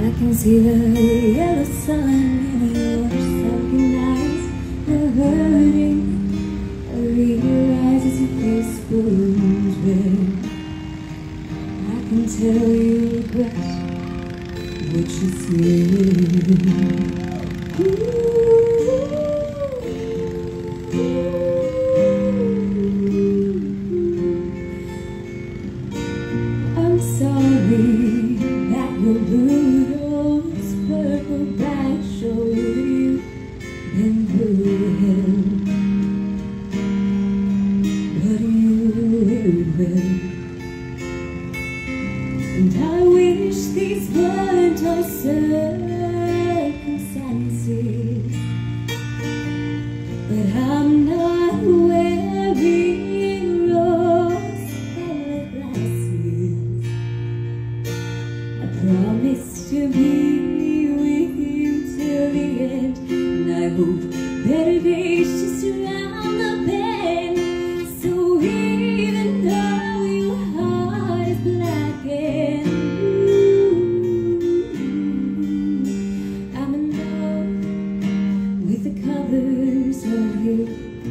can see the yellow sun in your sunken eyes. The hurting, I realize as your face burns red. I can tell you regret what you said. I'm sorry that your blue rose purple back showed you've been through hell, but you will. And I wish these weren't our circumstances, but I'm not wearing rose-colored glasses. I promise to be with you till the end, and I hope better days just around the bend. So even though your heart is black and blue, I'm in love with the colors of you.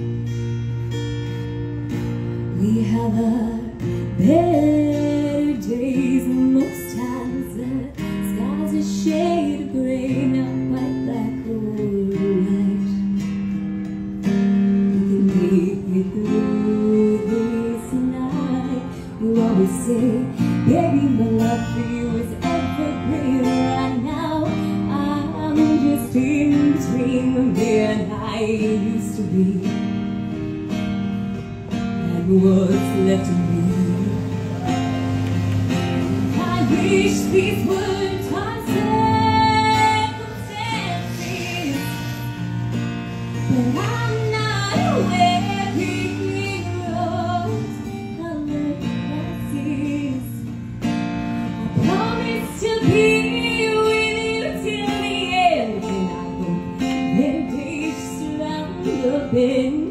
We have our better days, and most times the sky's a shade of gray, not quite black or white. You can make me through this night. You always say, baby, my love for you is evergreen. Right now, I'm just in between the man I used to be and what's left of me. I wish these weren't our circumstances, but I'm not wearing rose-colored glasses. I promise to be with you till the end, and I hope their days surround the bend.